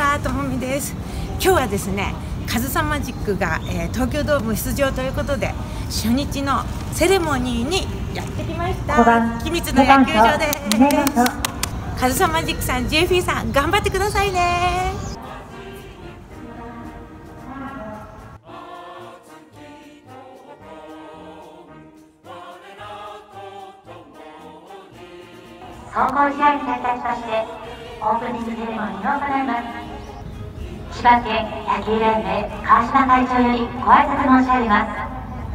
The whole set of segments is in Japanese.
はともみです。今日はですね、カズサマジックが、東京ドーム出場ということで、初日のセレモニーにやってきました。君津の野球場です。カズサマジックさん、JF さん、頑張ってくださいね。 総合試合に再開しまして、オープニングセレモニーを行います。千葉県野球連盟川島会長よりご挨拶申し上げます。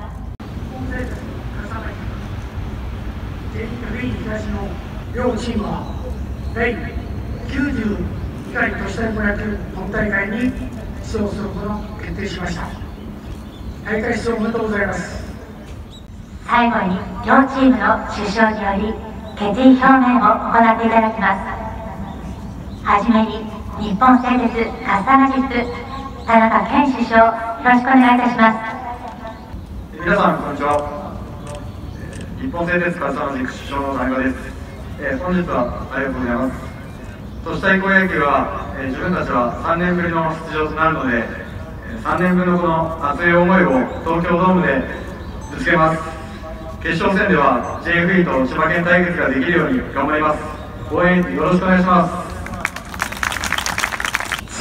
東の両チームは第92回都市対抗野球本大会に出場することを決定しました。大会出場おめでとうございます。 最後に両チームの主将により決意表明を行っていただきます。はじめに日本製鉄カズサマジック田中健首相、よろしくお願いいたします。 皆さんこんにちは。日本製鉄カズサマジック首相の田中です。本日はありがとうございます。都市対抗野球は、自分たちは3年ぶりの出場となるので、3年分のこの熱い思いを東京ドームでぶつけます。決勝戦では JFE と千葉県対決ができるように頑張ります。応援よろしくお願いします。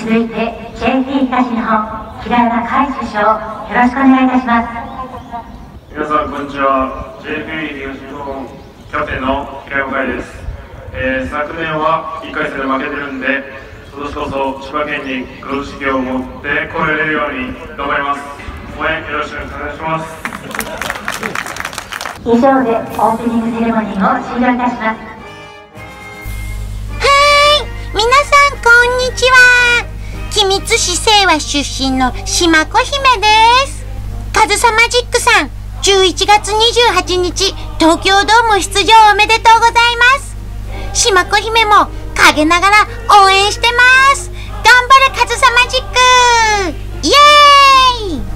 続いて JFE 東日本平山海首相、よろしくお願いいたします。 皆さんこんにちは。 JFE 東日本キャプテンの平山海です。昨年は1回戦で負けてるんで、今年こそ千葉県に黒字を持って来れるように頑張ります。応援よろしくお願いします。 以上でオープニングセレモニーを終了いたします。 皆さんこんにちは。君津市清和出身の島子姫です。カズサマジックさん、11月28日東京ドーム出場おめでとうございます。島子姫も陰ながら応援してます。頑張れカズサマジック、イエーイ。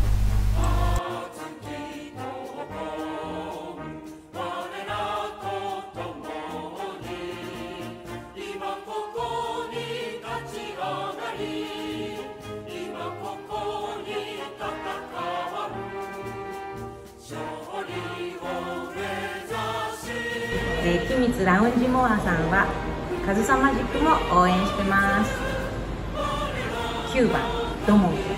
君津ラウンジモアさんはカズサマジックも応援してます。9番ドモン。